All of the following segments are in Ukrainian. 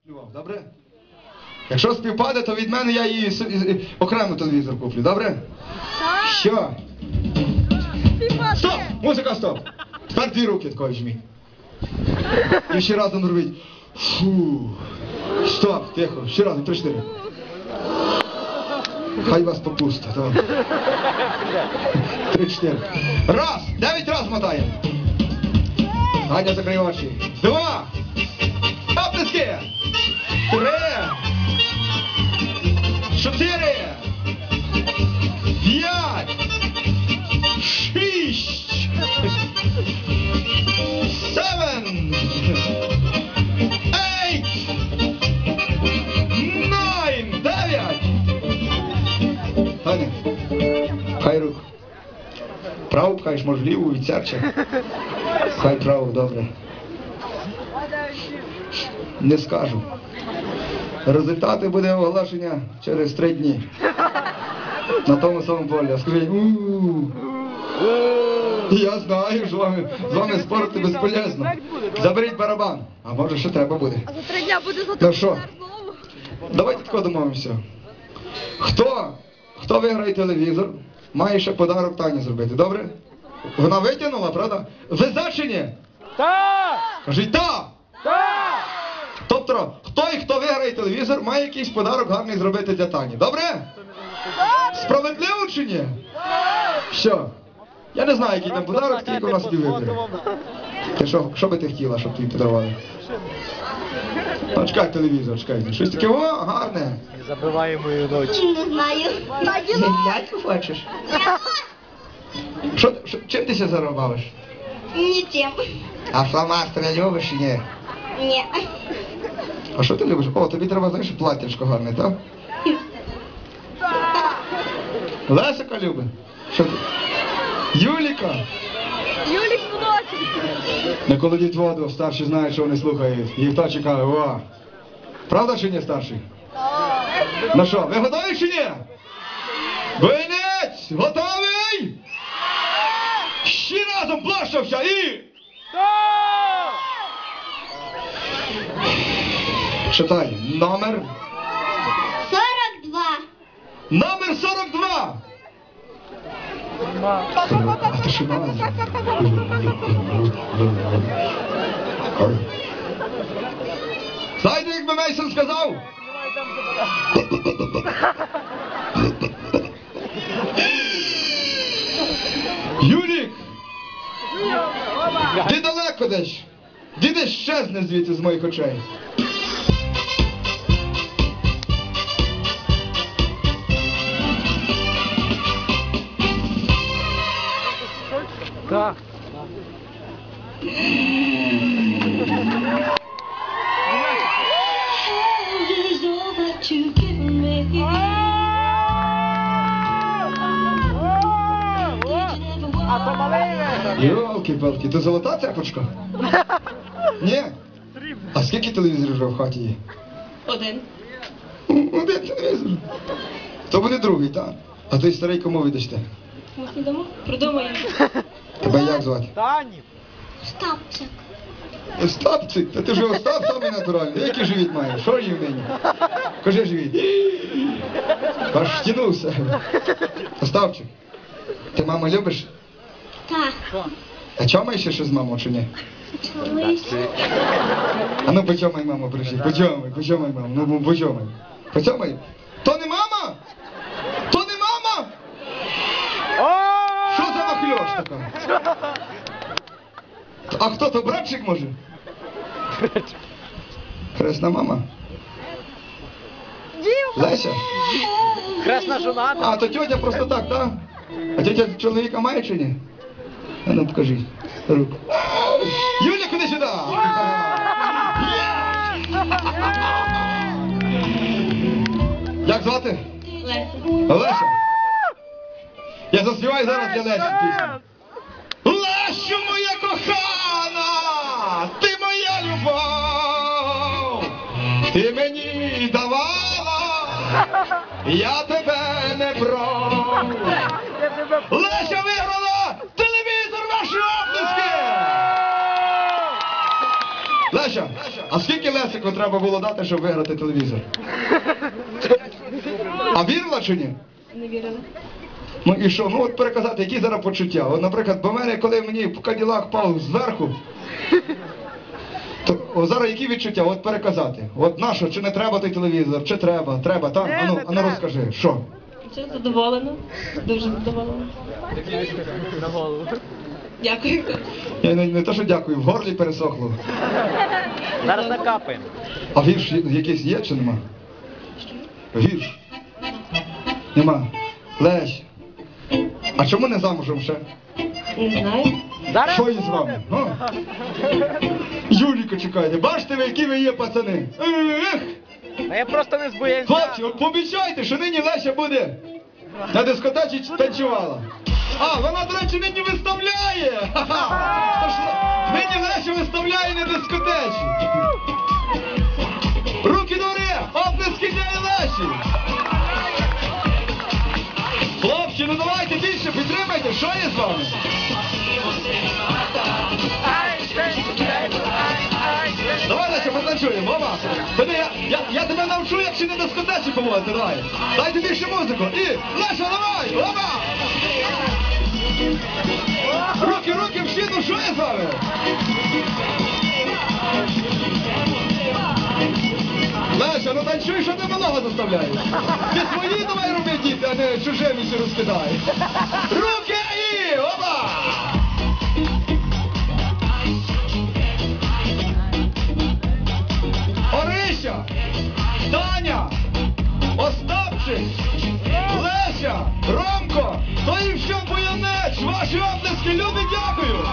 Добре? Якщо співпаде, то від мене я її окремо телевізор куплю, добре? Що? Стоп! Музика, стоп! Тепер дві руки такої жмі. І ще разом робіть. Фу. Стоп, тихо, ще разом, 3-4. Хай вас попусти, добре. 3-4. Раз! 9 раз мотаємо. Ганя, закрий очі. 2. Оплески! 3. 4. 5. 6. 7. 8. 9. 9. Ганя, хай руку. Праву пхаєш, може ліву від серця. Хай праву, добре. Не скажу. Результати буде оголошення через 3 дні. На тому самому полі. А скажіть, я знаю, що з вами спорити безполезно. Заберіть барабан. А може ще треба буде. А за 3 дня буде за Ну що? Давайте тако домовимося. Хто виграє телевізор, має ще подарок Тані зробити, добре? Вона витягнула, правда? Ви за чи ні? Так! Кажіть так! Так! Тобто, хто виграє телевізор, має якийсь подарок гарний зробити для Тані, добре? Справедливо чи ні? Що? Я не знаю, який там подарок, тільки у нас тобі вибере. Ти що би ти хотіла, щоб тобі подарували? Ну, чекай телевізор, чекай. Щось таке, о, гарне. Не забивай мою ніч. Не знаю. Ляльку хочеш? Чим ти ся заробиш? Нічим. А фломастери любиш чи ні? Ні. А що ти любиш? О, тобі треба, знаєш, платтячко гарне, так? Лесика любить? Що ти? Юліка? Юлік вночі. Не колодіть воду, старші знають, що вони слухають. Їх хто чекає, о! Правда чи ні, старший? Ну що, ви готові чи ні? Винець! Готовий? Ще разом плащався і... Читай, номер... 42. Номер 42! А ти що мала? Знаєте, як би Мейсон сказав? Юлік! Ти далеко десь! Ти десь щезне звідси з моїх очей! Так. А то малий Йолки-палки, то золота цепочка? Ні? А скільки телевізорів вже в хаті є? 1. Один телевізор. То буде другий, так? А той старий кому видасте? Ми підемо? Придумаємо. Тебе як звати? Тані. Стапчик. Остапчик? Та ти вже Остап самий натуральний. Який живіт маєш? Що їв мені? Кажи живіт. Аж втянувся. Остапчик, ти маму любиш? Так. А чомаєш ще з мамою чи ні? Чомусь. А ну почомай маму, прийшли. Почомай маму. Ну почомай. Почомай. То не мама? То не мама? Що за махльош така? А хто то, братчик може? Хресна мама? Леся? Хресна жона. А, то тьотя просто так, так? А тьотя чоловіка має чи ні? А ну покажи руку. Юля, куди сюди? Як звати? Леся. Леся. Я заспіваю зараз для Лесі пісню. Лесю, моя кохана, ти моя любов, ти мені давала, я тебе не брав. Леся виграла телевізор, ваші оплески! Леся, а скільки Лесик музику треба було дати, щоб виграти телевізор. А вірила чи ні? Не вірила. Ну і що? Ну от переказати, які зараз почуття. От, наприклад, бо мене, коли мені Каділак пав зверху, то о, зараз які відчуття? От переказати. От нащо, чи не треба той телевізор, чи треба? Треба, так? Не, Ану, не ану треба. розкажи, що? Все задоволена. Дуже задоволена. На голову. Дякую. Я не то, що дякую, в горлі пересохло. Зараз накапаємо. А вірш якийсь є чи нема? Вірш? Нема. Лесь. А чому не замужем ще? Не знаю. Зараз Що із вами? О? Юліка чекайте, бачите ви, які ви є пацани? Ех! А я просто не з Буянця. Хлопці, от пообіцяйте, що нині Леся буде на дискотеці танцювала. А, вона, до речі, нині виставляє! Ха-ха! Тож, нині Леся виставляє на дискотеці. Руки догори! Оплески для Лесі! Хлопці, ну давайте більше підтримайте, що є з вами? Давай, Леся, потанцюємо, мама. Ходи, я тебе навчу, як ще на дискотеці поводити, давай. Дайте більше музику. І, Леся, давай, опа! Руки, всі, ну що є з вами? Леся, ну танцюй, що ти малого заставляєш? Ти свої давай роби, діти, а не чужими всі розкидай. Руки і, опа! Орися, Таня, Остапчик, Леся, Ромко, то і все, Буянець, ваші оплески, люди, дякую!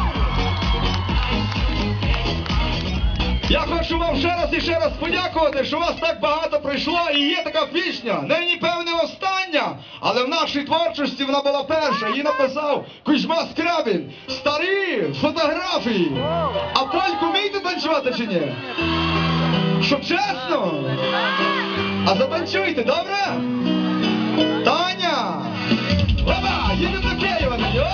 Я хочу вам ще раз подякувати, що вас так багато прийшло, і є така пісня, нині певне остання, але в нашій творчості вона була перша, її написав Кузьма Скрябін, старі фотографії. А польку вмієте танцювати чи ні? Щоб чесно? А затанцюйте, добре? Таня! Опа, їдемо до Києва, о!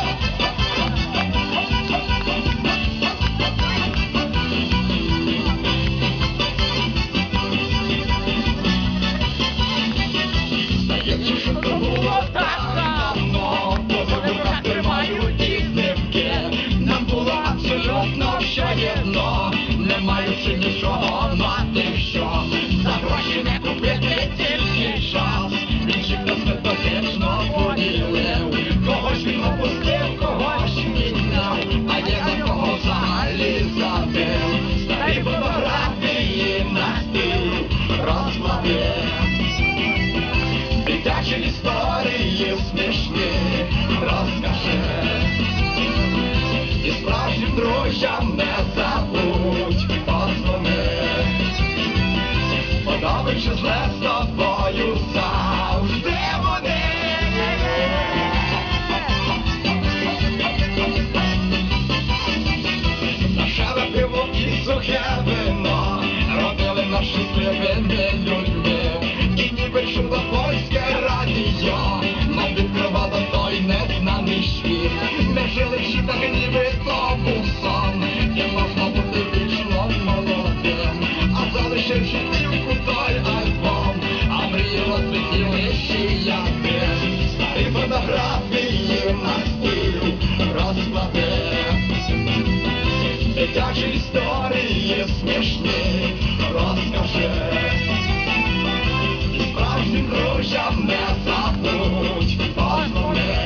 Нам було абсолютно все єдно, не маючи нічого, мати що. За гроші не купити тільки час. Інших нас методично поділив. Когось він опустив, когось підняв, а є на кого взагалі забив. Старі фотографії на стіл розкладив. Дитячі історії смішні розкажи. І справжнім друзям не забудь подзвони. Подобаючи зле з тобою завжди вони. Дешеве пиво і сухе вино робили нас щасливими людьми. І ніби чудо польське радіо нам відкривало той незнаний світ. Ми жили всі так ніби то був сон, і можна бути вічно молодим. А залишивши тільки той альбом, а мрії розлетіли ще я тим. Старі фотографії на стіл розклади. Дитячі історії смішні розкажи. І справжнім друзям не забудь подзвони.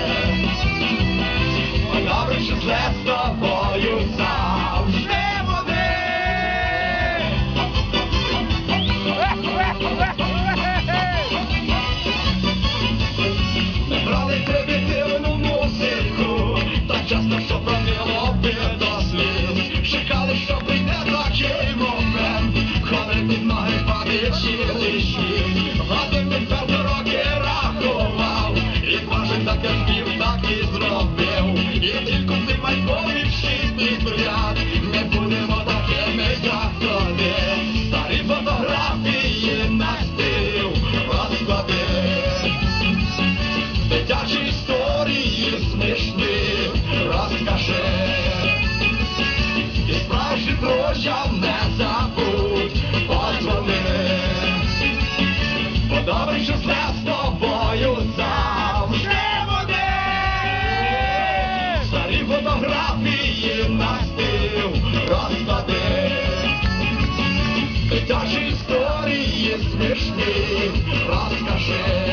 Добре, що зле з тобою завжди вони. Ми брали примітивну музику, так часто, що проміло до сліз. Чекали, що прийде такий момент, коли під ноги падає цілий світ. Годинник перші роки рахував, і кожен таке спів, так і зробив. І тільки в цих майбутніх всі підряд не будемо такими, як тоді. Старі фотографії на стіл розклади. Дитячі історії смішні розкажи. І справжнім друзям не забудь подзвони. дитячі історії смішні розкажи.